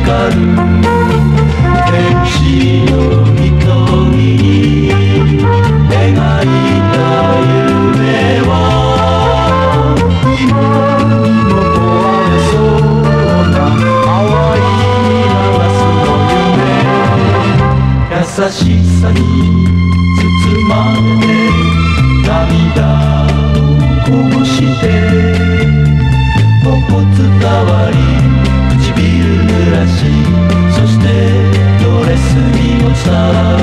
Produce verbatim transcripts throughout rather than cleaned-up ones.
る天使の瞳に描いた夢は今にも壊れそうな淡いガラスの夢優しさに包まれて涙をこぼして頬伝わり唇濡らしそしてドレスに落ちた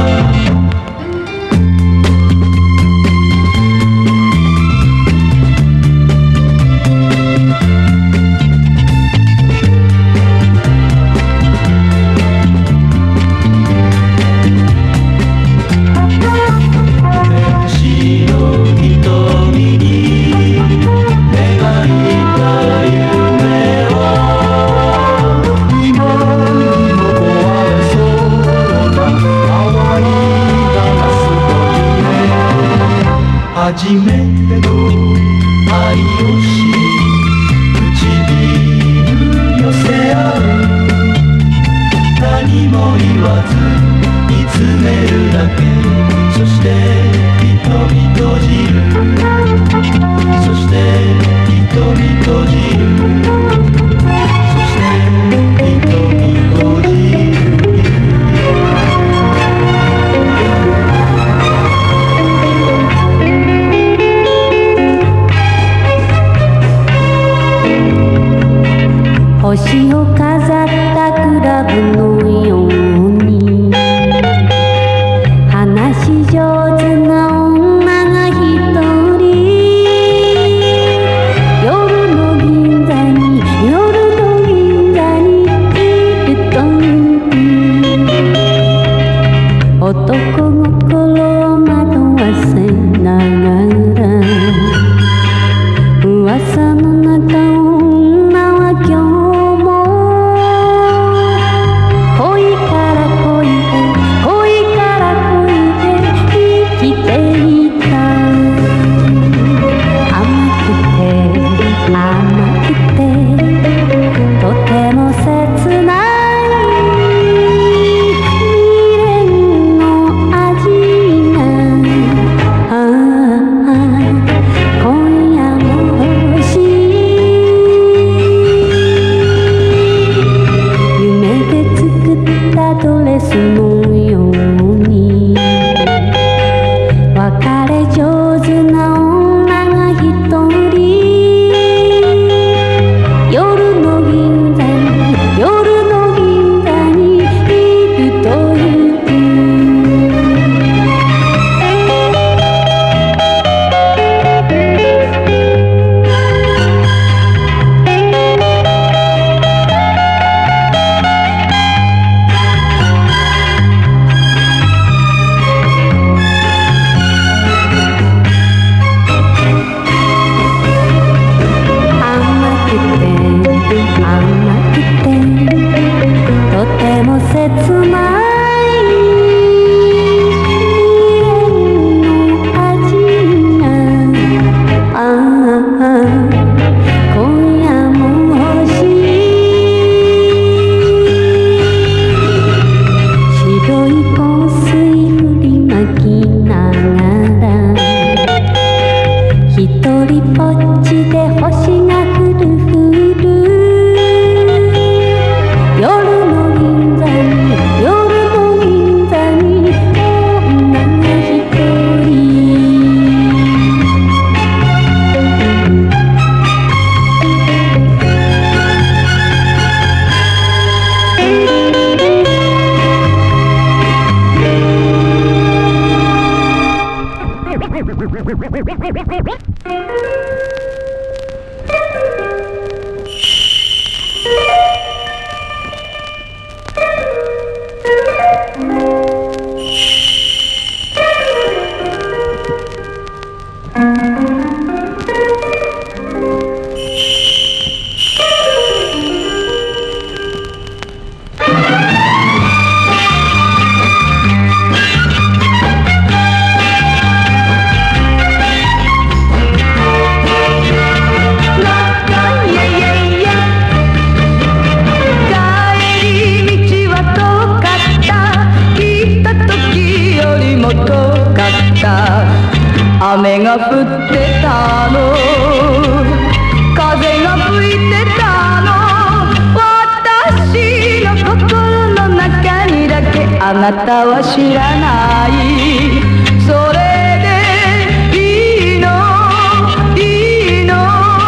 初めての愛をし唇寄せ合う何も言わず見つめるだけそして瞳閉じるそして瞳閉じるそして瞳閉じる星を飾ったクラブのように話し上手な女が一人夜の銀座に夜の銀座にいるという男心を惑わせながら噂の中を女は今日あなたは知らない。それでいいのいいの。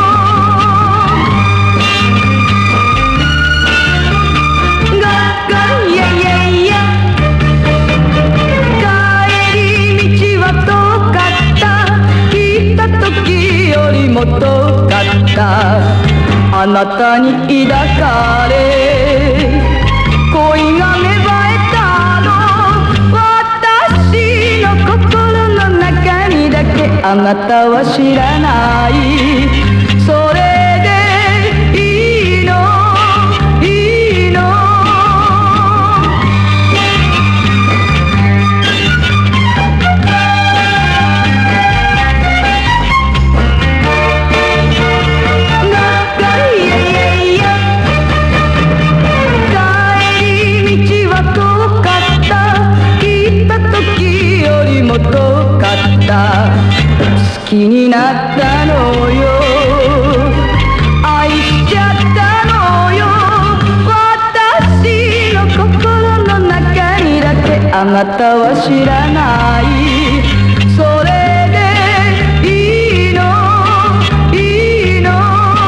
がっがいやいやいや、帰り道は遠かった、来た時よりも遠かった。あなたに抱かれ恋が芽生えたの、私の心の中にだけあなたは知らない。それでいいのいいの。好きになったのよ、愛しちゃったのよ。私の心の中にだけあなたは知らない。それでいいのいいの。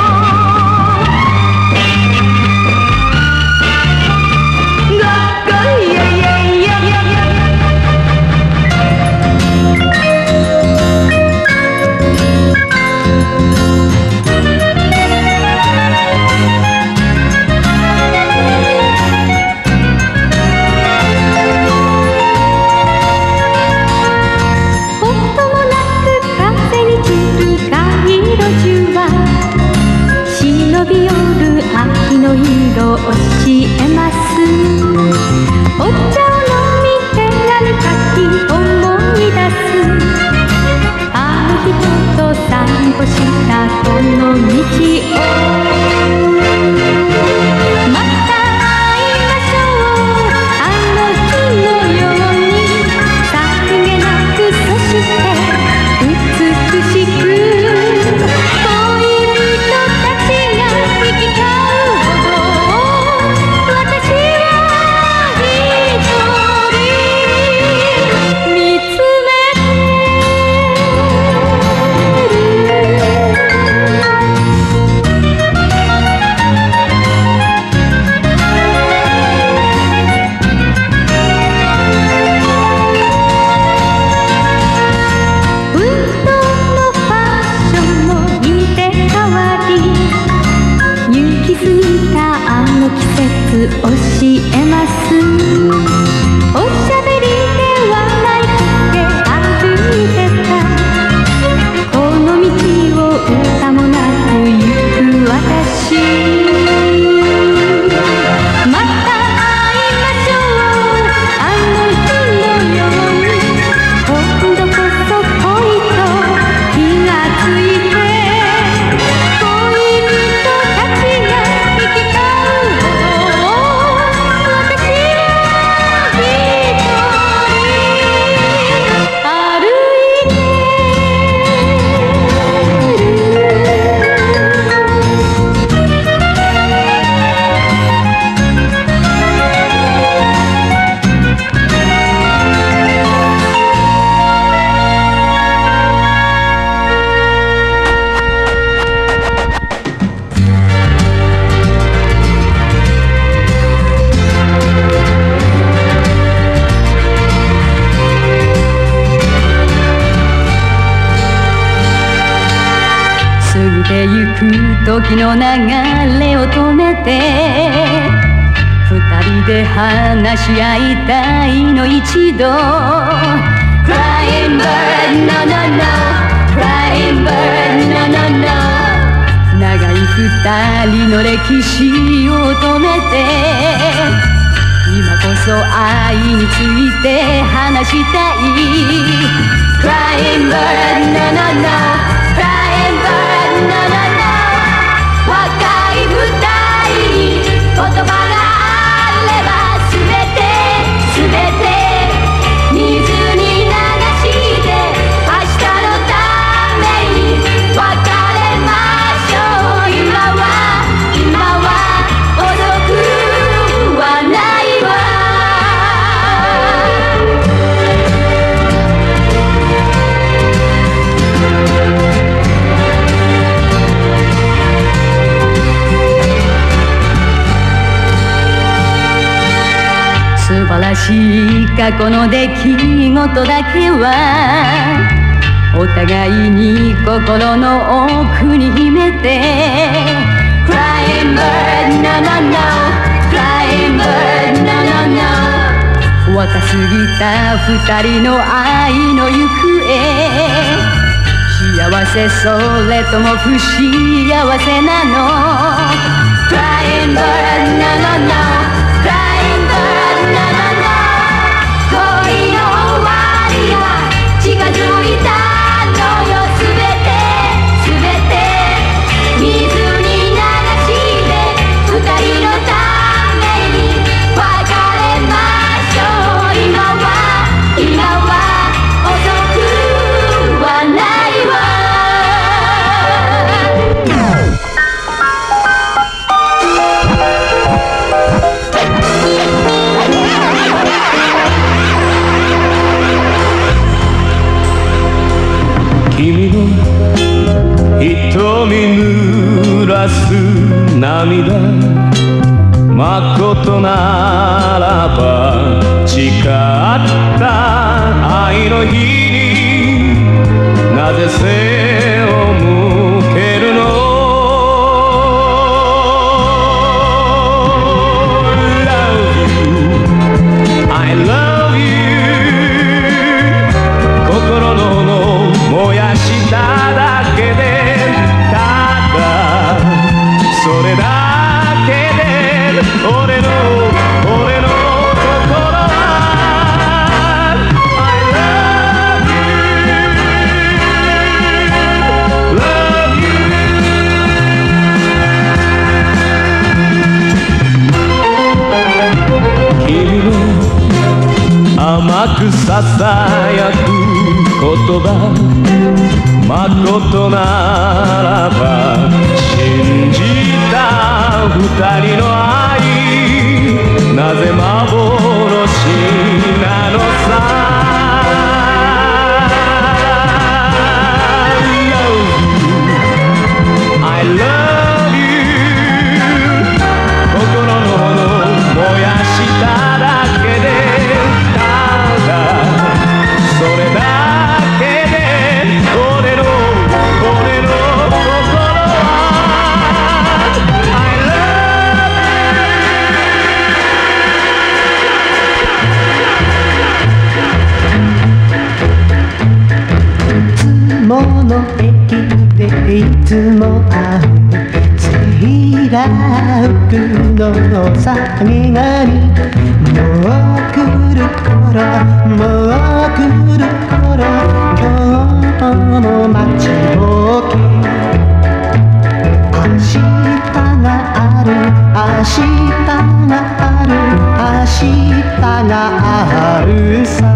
がっかいやいやいやいやいや。秋の色を教えます。お茶を飲み手紙書き思い出す。あの人と散歩したこの道をまた会いましょう。あの日のようにさりげなく、そして美しく教えます。おしゃべりではないくて歩いてた、この道を歌もなく行く私。また会いましょう。あの日のように今度こそ恋と気がついて、恋人たちが行き交う時の流れを止めて、二人で話し合いたいの一度。 Crying bird, no no no Crying bird, no no no 長い二人の歴史を止めて、今こそ愛について話したい。 Crying bird, no no no Crying bird, no no no 若い二人に言葉があればすべてすべて水に流して明日のために別れましょう。今は今は遅くはないわ。 晴らしい過去の出来事だけはお互いに心の奥に秘めて Flying bird, no no no Flying bird, no no no 若すぎた二人の愛の行方幸せそれとも不幸せなの Flying bird, no no no Flying bird, no no no 恋の終わりが近づいたのよすべてすべて水に流して二人のために別れましょう今は今は遅くはないわ君の瞳濡らす涙まことならば誓った愛の日になぜ背を向けるの Love you I love you 心の燃やしただけでただそれだけで俺の俺の心は I love you love you 君の甘くささやく言葉まことならば信じた二人の愛なぜ幻なのさ I love you 心の燃やしただけでただそれだいつも会うセーラー服の下げがみもう来る頃もう来る頃今日も待ちぼうけ明日がある明日がある明日があるさ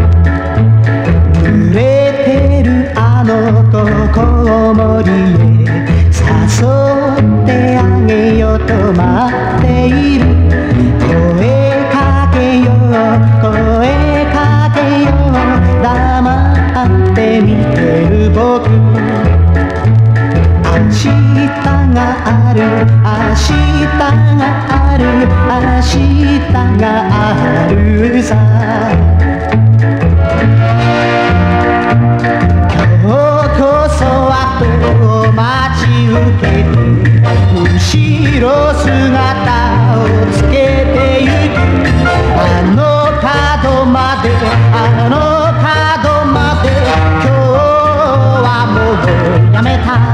濡れてるあの子コウモリへ誘ってあげようと待っている声かけよう声かけよう黙って見てる僕明日がある明日がある明日があるさ待ち受けて後ろ姿をつけてゆくあの角まであの角まで今日はもうやめた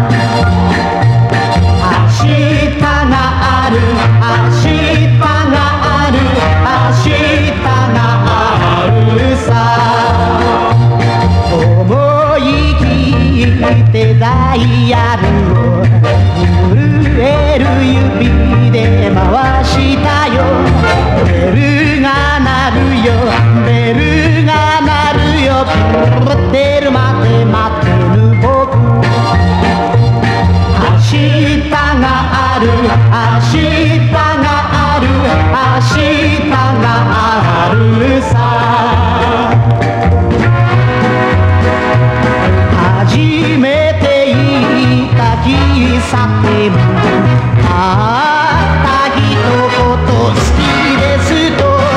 明日がある明日がある明日があるさ思い切ってダイヤルを震える指で回したよベルが鳴るよベルが鳴るよプってるまで待ってる僕明日がある明日がある明日があるさ初めて行った喫茶店たった一言好きですと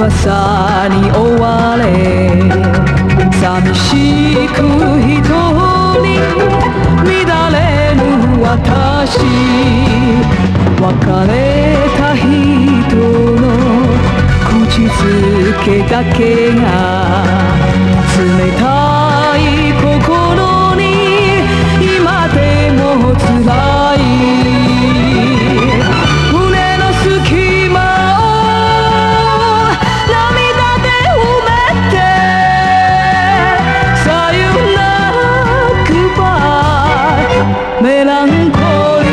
噂に追われ寂しく一人乱れぬ私別れた人の口づけだけが冷たい心に今でも辛い胸の隙間を涙で埋めてさよならグッバイメランコリ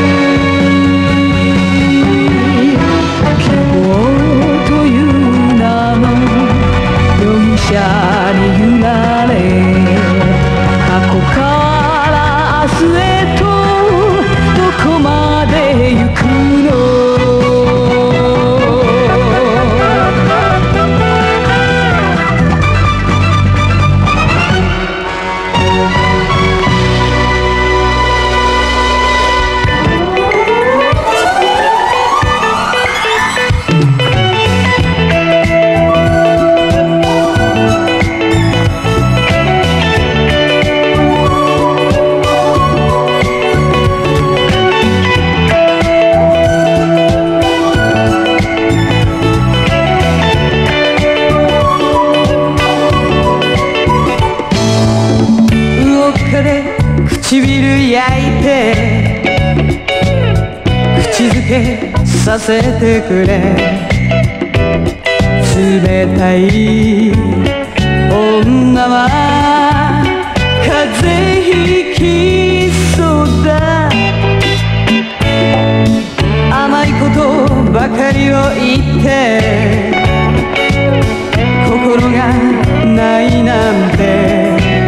ー希望という名の容疑者に揺られ過去から明日へとどこまで行くの唇焼いて口づけさせてくれ冷たい女は風邪ひきそうだ甘いことばかりを言って心がないなんて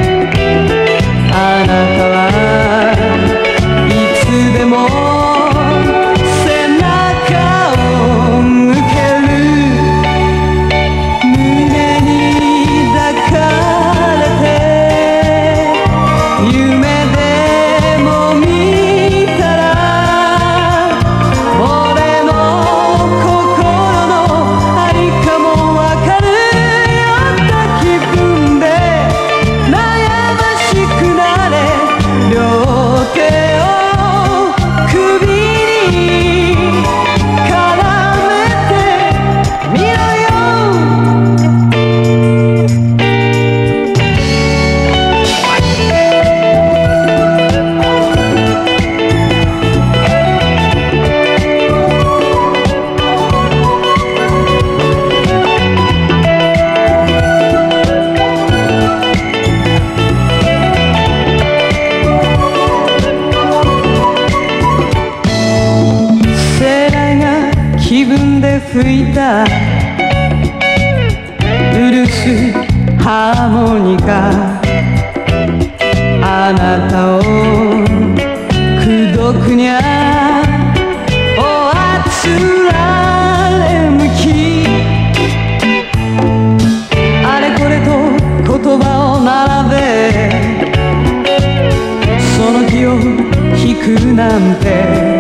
あなたはいつでも背中を向ける胸に抱かれて夢でも見たら俺の心のありかもわかるような気分で悩ましくなれ両手を首に絡めてみろよ気分で吹いたうるすハーモニカあなたを口説くにゃおあつられ向きあれこれと言葉を並べその気を引くなんて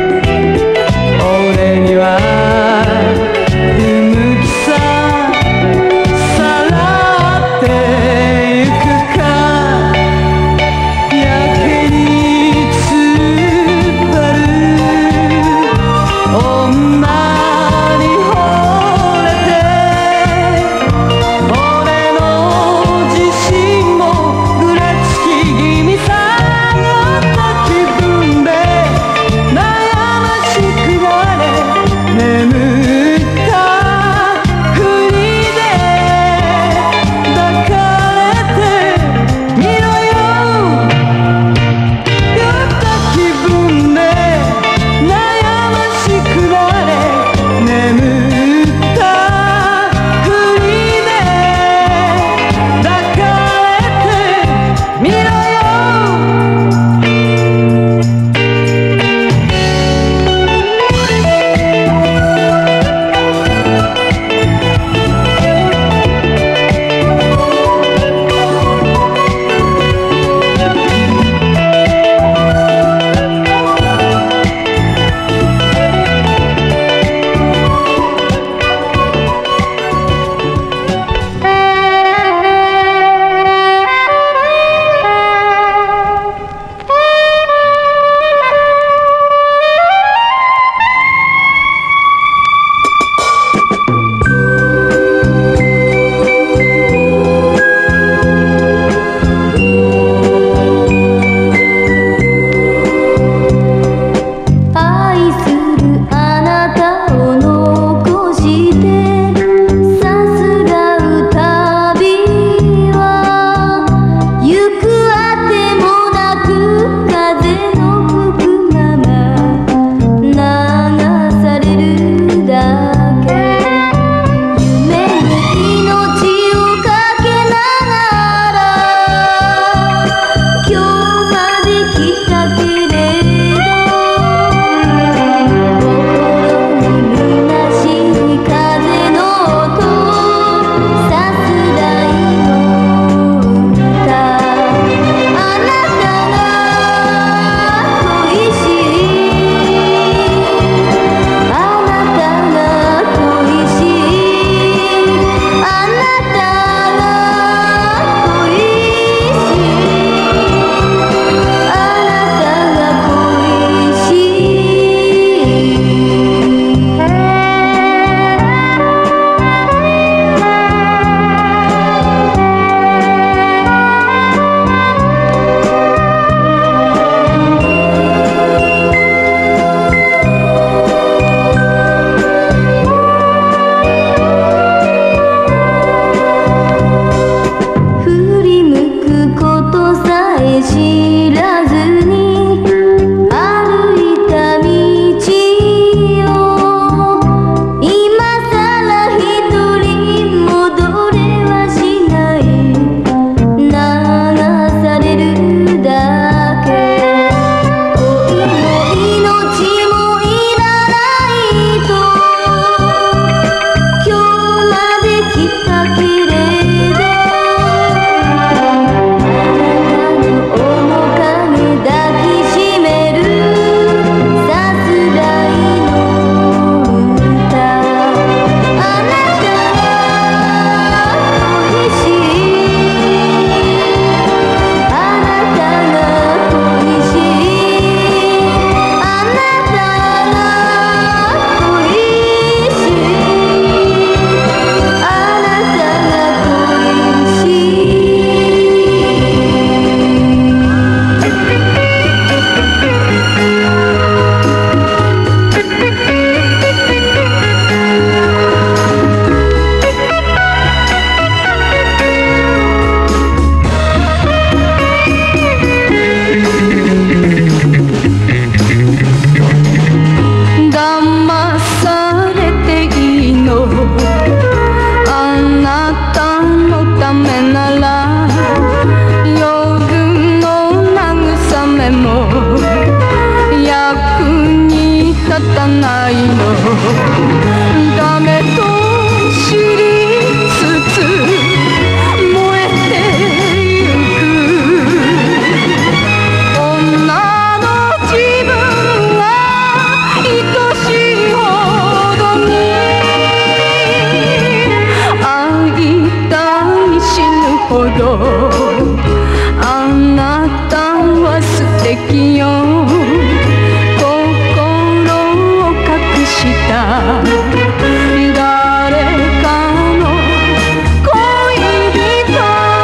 俺には不向きささらってゆくかやけに突っ張る女に惚れて俺の自信もぐらつき気味さよった気分でほどあなたは素敵よ心を隠した誰かの恋人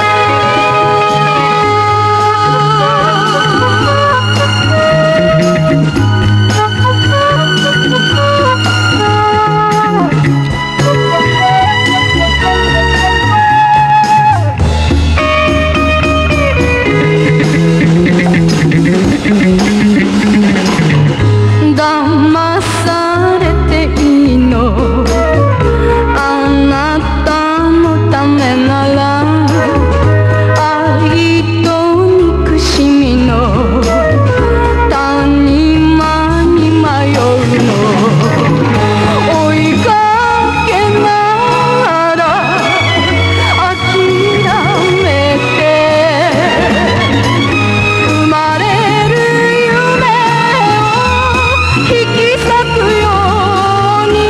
騙されていいのあなたのためなら愛と憎しみの谷間に迷うの追いかけながら諦めて生まれる夢引き裂くように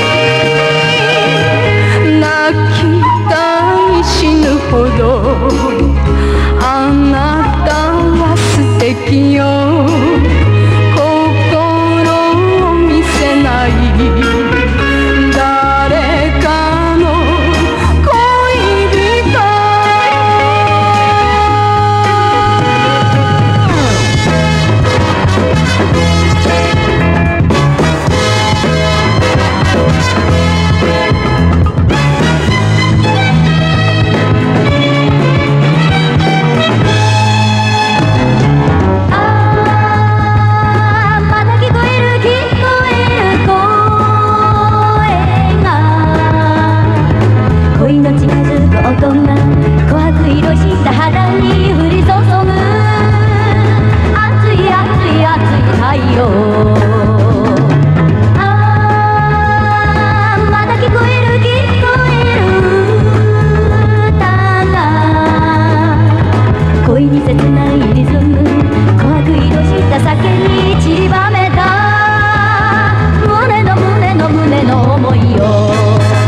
泣きたい死ぬほどあなたは素敵よ心を見せない誰かの恋人恋の近づく音が琥珀色した肌に降り注ぐ熱い熱い熱い太陽ああまだ聞こえる聞こえる歌が恋に切ないリズム琥珀色した酒に散りばめた胸の胸の胸の想いよ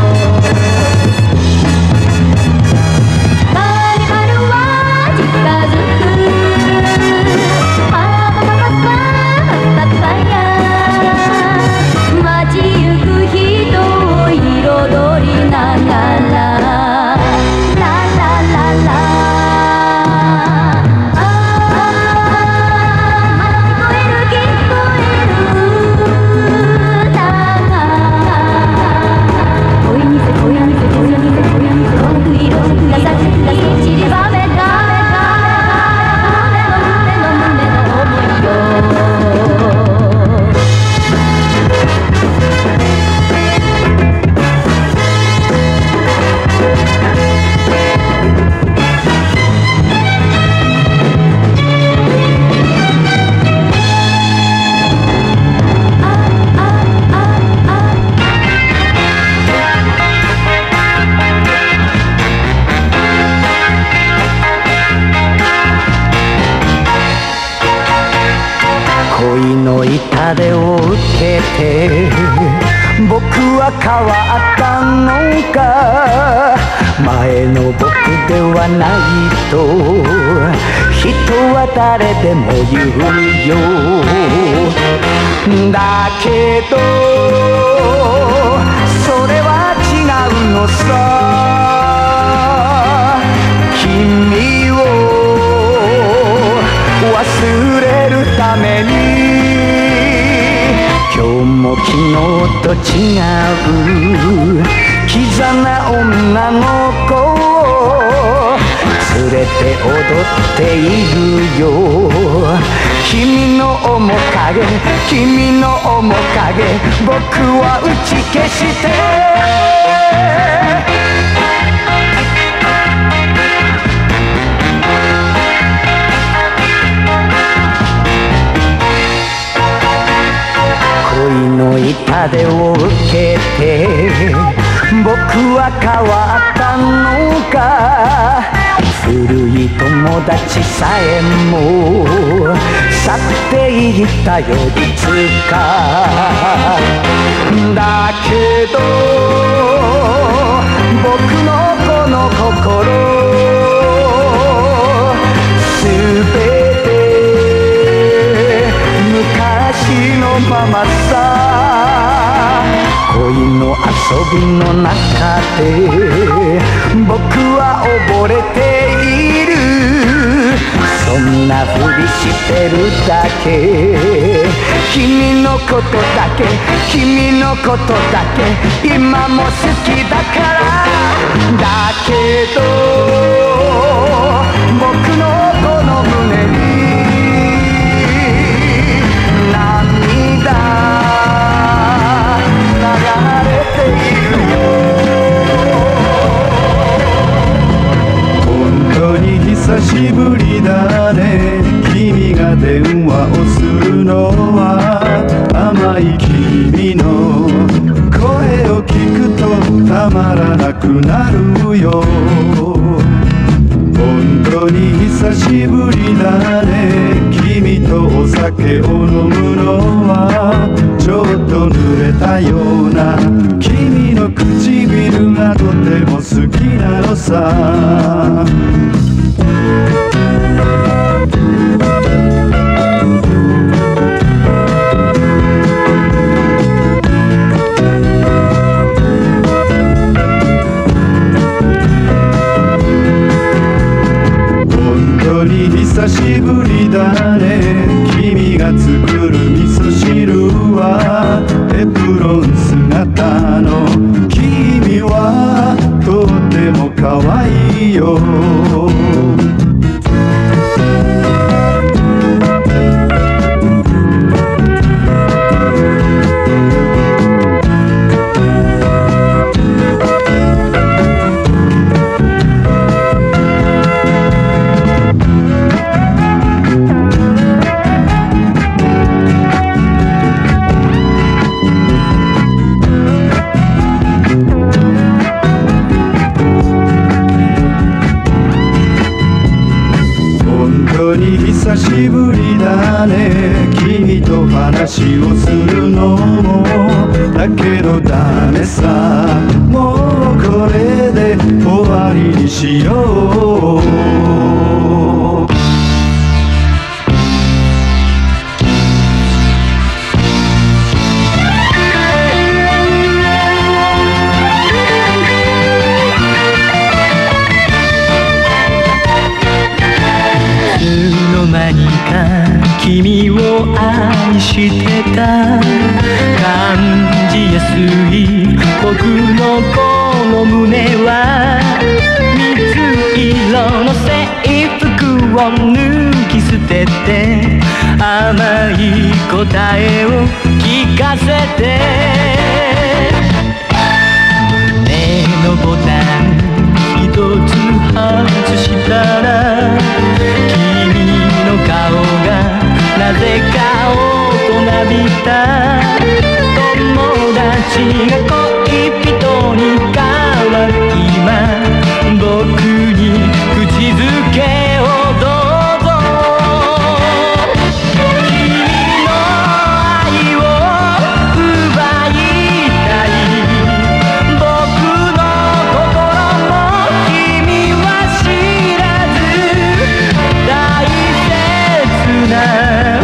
恋の痛手を受けて僕は変わったのか前の僕ではないと人は誰でも言うよだけどそれは違うのさ君を忘れるために今日も昨日と違うキザな女の子を連れて踊っているよ君の面影君の面影僕は打ち消して恋の痛手を受けて僕は変わったのか古い友達さえも去っていったよいつかだけど僕のこの心の中で僕は溺れている。そんなふりしてるだけ、君のことだけ君のことだけ今も好きだから。だけど僕のこの胸に涙流れているよ。 本当に久しぶりだね。君が電話をするのは甘い君の声を聞くとたまらなくなるよ。本当に久しぶりだね。君とお酒を飲むのはちょっと濡れたような君の唇がとても好きなのさ。久しぶりだね。君が作る味噌汁はエプロン姿の君はとっても可愛いよ。久しぶりだね。君と話をするのもだけどダメさ。もうこれで終わりにしよう。 君を愛してた感じやすい僕のこの胸は水色の制服を脱ぎ捨てて甘い答えを聞かせて胸のボタン一つ外したら君の顔がなぜか大人びた友達が恋人に変わる今僕に口づけをどうぞ。君の愛を奪いたい僕の心も君は知らず大切な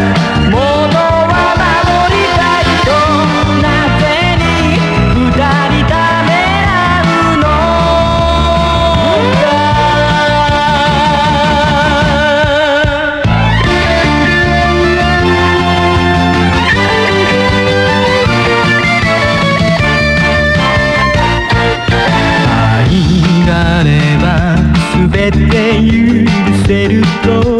全て許せるといつ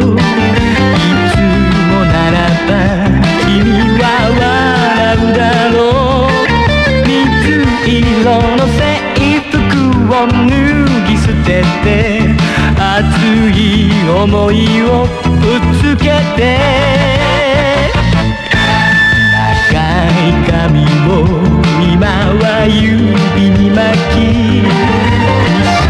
もならば君は笑うだろう。水色の制服を脱ぎ捨てて熱い想いをぶつけて長い髪を今は指に巻き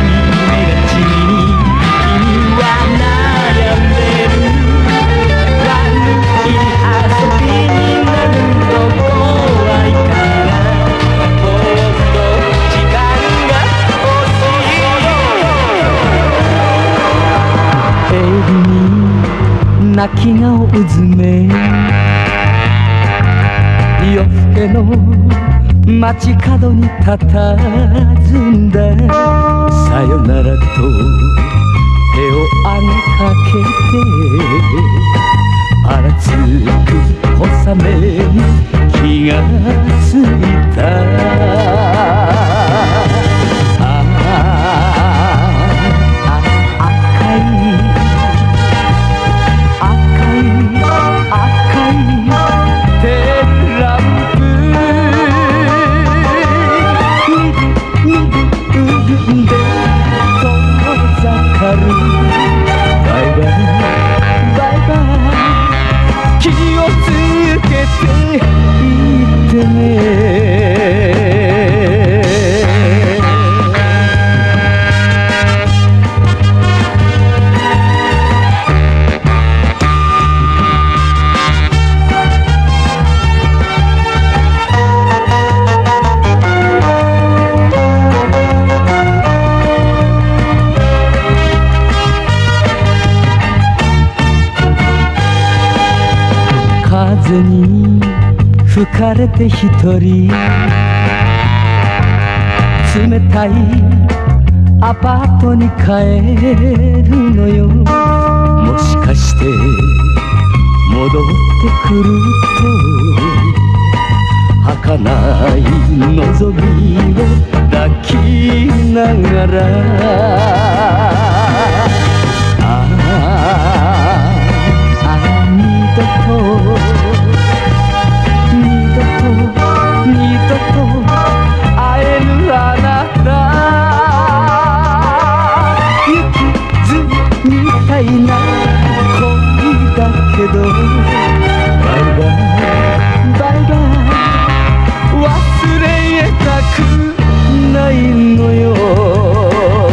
泣き顔うずめ夜更けの街角に佇んださよならと手をあげかけてあらつく小雨に気がついたああ赤い赤い赤いテールランプで遠ざかるバイバイバイバイ気をつけていってね風に吹かれて一人冷たいアパートに帰るのよもしかして戻ってくると儚い望みを抱きながらああ二度と二度と二度と会えぬあなた雪図みたいな恋だけどバイバイバイバイ忘れたくないのよ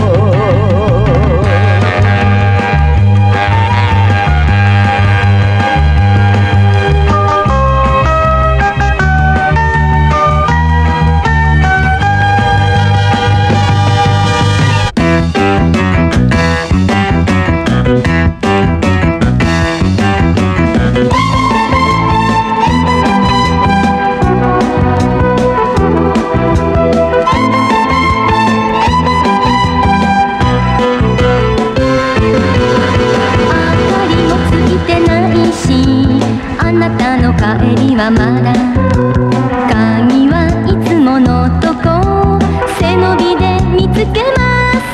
帰りはまだ鍵はいつものとこ背伸びで見つけます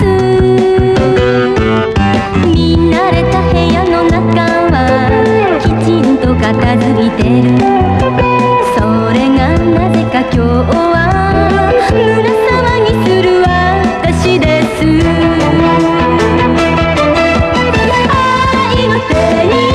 見慣れた部屋の中はきちんと片付いてるそれがなぜか今日は胸騒ぎする私です愛の手に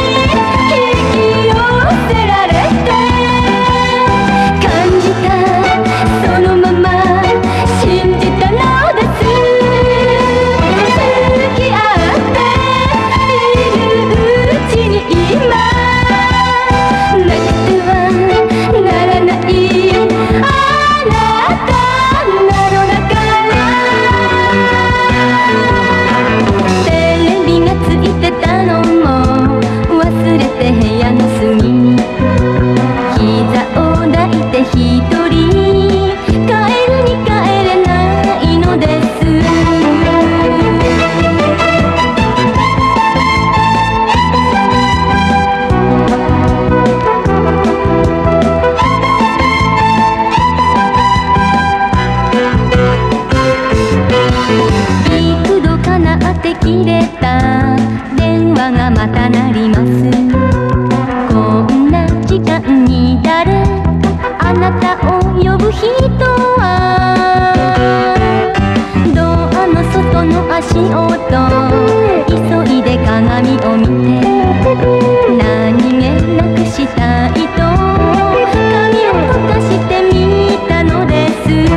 切れた電話がまた鳴りますこんな時間に誰あなたを呼ぶ人はドアの外の足音急いで鏡を見て何気なくしたいと髪を溶かしてみたのです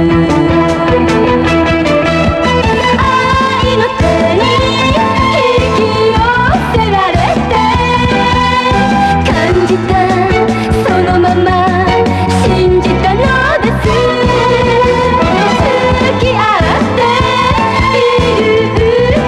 愛の手に付き合っている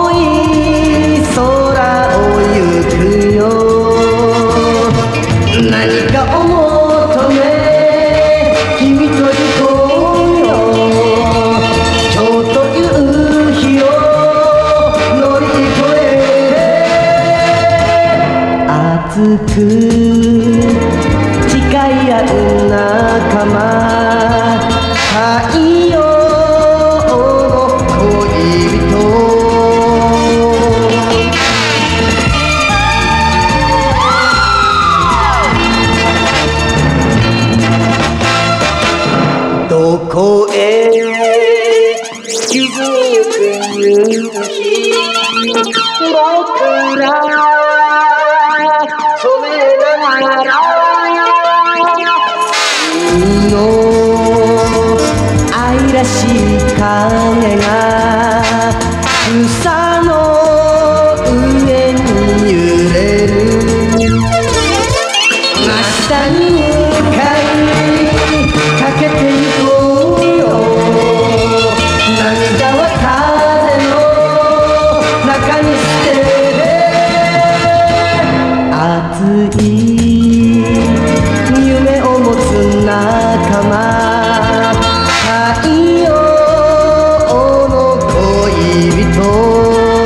青い空を行くよ何かを求め君と行こうよちょっと夕日を乗り越え熱く誓い合う仲間太陽の恋人どこへ沈みゆく夕日僕ら染めながら君の愛らしい影が草の上に揺れる真下に向かいかけてゆこうよ涙は風の中に捨て熱い夢を持つ仲間太陽の恋人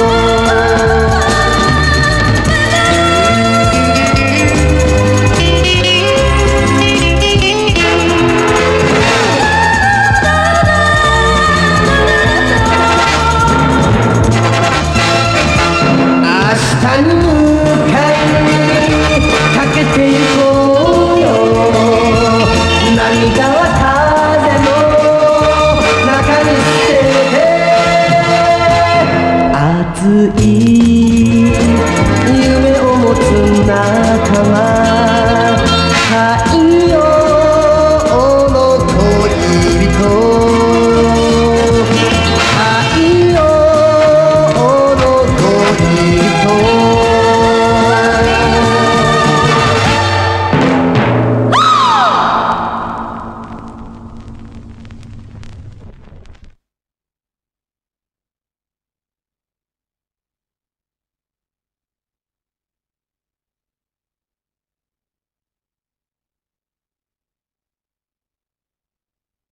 明日に向かいかけてゆこうよ涙は風の中に捨てて熱い